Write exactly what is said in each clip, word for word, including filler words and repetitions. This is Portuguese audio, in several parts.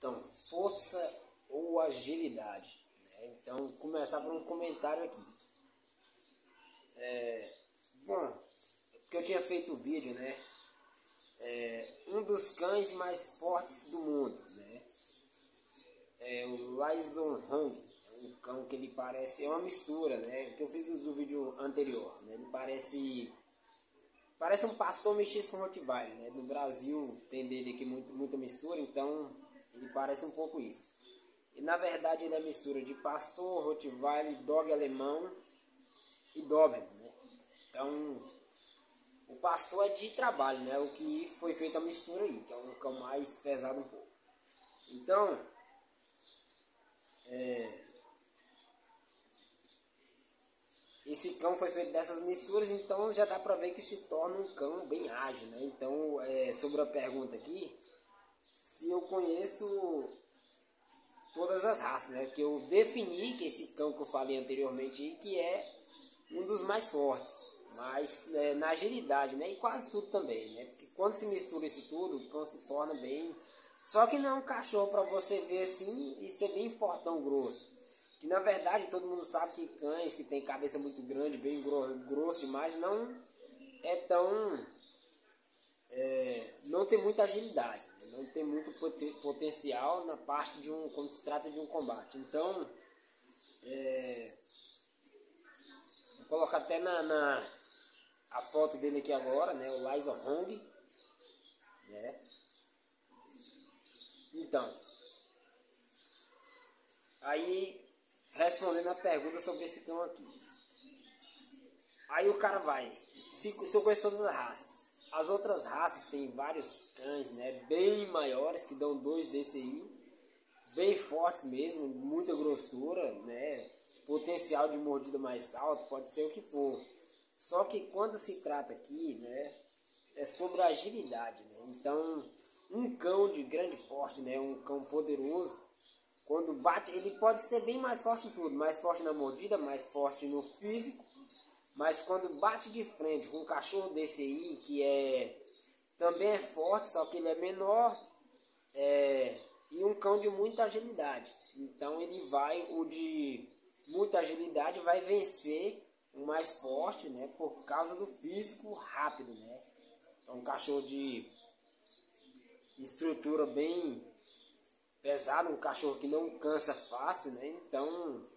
Então, força ou agilidade, né? Então, começar por um comentário aqui. É, bom, porque eu tinha feito o vídeo, né? É, um dos cães mais fortes do mundo, né? É o Lyson. É um cão que ele parece, é uma mistura, né? Que eu fiz do, do vídeo anterior, né? Ele parece parece um pastor mestiço com Rottweiler, né? No Brasil tem dele aqui muito, muita mistura, então ele parece um pouco isso. E na verdade ele é mistura de pastor, Rottweiler, dog alemão e Doberman, né? Então o pastor é de trabalho, né? O que foi feita a mistura aí, que é um cão mais pesado um pouco. Então, é, esse cão foi feito dessas misturas, então já dá pra ver que se torna um cão bem ágil, né? Então, é, sobre a pergunta aqui, se eu conheço todas as raças, né? Que eu defini que esse cão que eu falei anteriormente, que é um dos mais fortes. Mas é, na agilidade, né? E quase tudo também, né? Porque quando se mistura isso tudo, o cão se torna bem... Só que não é um cachorro para você ver assim e ser bem fortão, grosso. Que na verdade todo mundo sabe que cães que tem cabeça muito grande, bem grosso, grosso demais, não é tão... É, não tem muita agilidade, né? Não tem muito poten potencial na parte de um... quando se trata de um combate. Então, é, vou colocar até na... na a foto dele aqui agora, né? O Lyson, né? Então, aí respondendo a pergunta sobre esse cão aqui. Aí o cara vai, se, se eu conheço todas as raças. As outras raças tem vários cães, né? Bem maiores, que dão dois desse aí. Bem fortes mesmo, muita grossura, né? Potencial de mordida mais alto, pode ser o que for. Só que quando se trata aqui, né, é sobre agilidade, né? Então, um cão de grande porte, né, um cão poderoso, quando bate, ele pode ser bem mais forte em tudo, mais forte na mordida, mais forte no físico, mas quando bate de frente com um cachorro desse aí, que é também é forte, só que ele é menor, é, e um cão de muita agilidade. Então ele vai, o de muita agilidade vai vencer o mais forte, né, por causa do físico rápido, né? É um cachorro de estrutura bem pesada, um cachorro que não cansa fácil, né? Então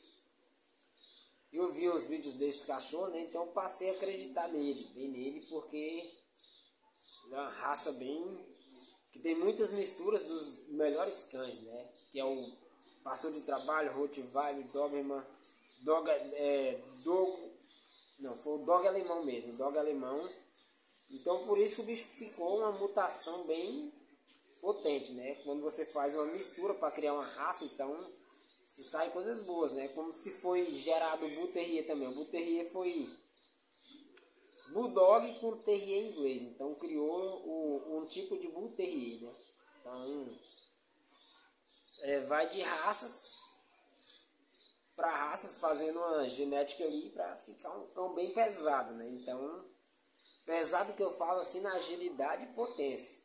eu vi os vídeos desse cachorro, né? Então passei a acreditar nele, bem nele, porque é uma raça bem que tem muitas misturas dos melhores cães, né? Que é o pastor de trabalho, Rottweiler, Doberman, Dog, é, Dog, não, foi o Dog alemão mesmo, Dog alemão. Então por isso que o bicho ficou uma mutação bem potente, né? Quando você faz uma mistura para criar uma raça, então se sai coisas boas, né? Como se foi gerado o Bull Terrier também. O Bull Terrier foi Bulldog com Terrier inglês, então criou o, um tipo de Bull Terrier, né? Então é, vai de raças para raças, fazendo uma genética ali para ficar um cão bem pesado, né? Então, pesado que eu falo assim na agilidade e potência.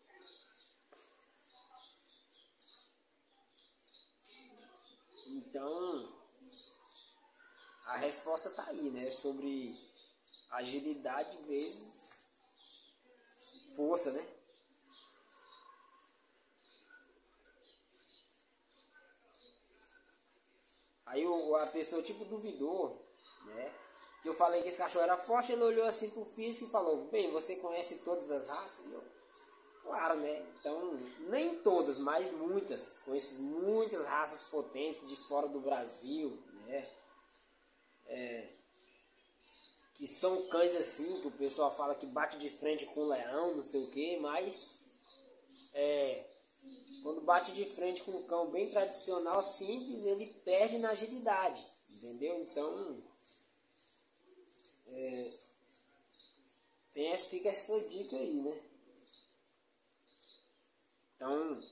Então, a resposta tá aí, né? Sobre agilidade vezes força, né? Aí o, a pessoa tipo duvidou, né? Que eu falei que esse cachorro era forte, ele olhou assim pro físico e falou: bem, você conhece todas as raças? Eu, claro, né? Então, nem todas, mas muitas. Conheço muitas raças potentes de fora do Brasil, né? É, que são cães assim, que o pessoal fala que bate de frente com um leão, não sei o que, mas é, quando bate de frente com um cão bem tradicional, simples, ele perde na agilidade, entendeu? Então, é, tem essa, fica essa dica aí, né? Então,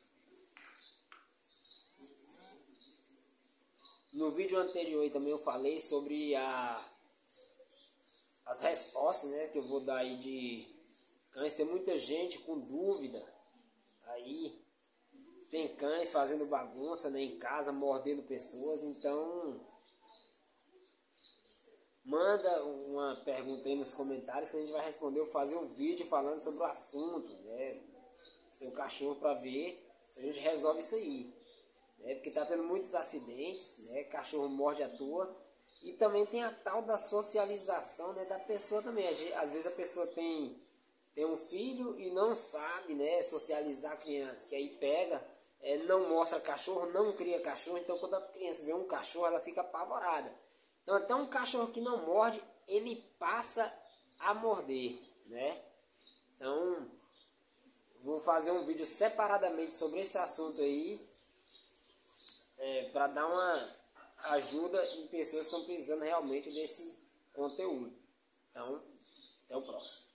no vídeo anterior também eu falei sobre a, as respostas, né, que eu vou dar aí de cães. Tem muita gente com dúvida aí. Tem cães fazendo bagunça, né, em casa, mordendo pessoas. Então, manda uma pergunta aí nos comentários que a gente vai responder ou fazer um vídeo falando sobre o assunto, né? Seu cachorro, para ver se a gente resolve isso aí, né? Porque tá tendo muitos acidentes, né? Cachorro morde à toa. E também tem a tal da socialização, né, da pessoa também. Às vezes a pessoa tem, tem um filho e não sabe, né, socializar a criança, que aí pega, é, não mostra cachorro, não cria cachorro. Então quando a criança vê um cachorro, ela fica apavorada. Então até um cachorro que não morde, ele passa a morder, né? Então vou fazer um vídeo separadamente sobre esse assunto aí, é, para dar uma ajuda em pessoas que estão precisando realmente desse conteúdo. Então, até o próximo.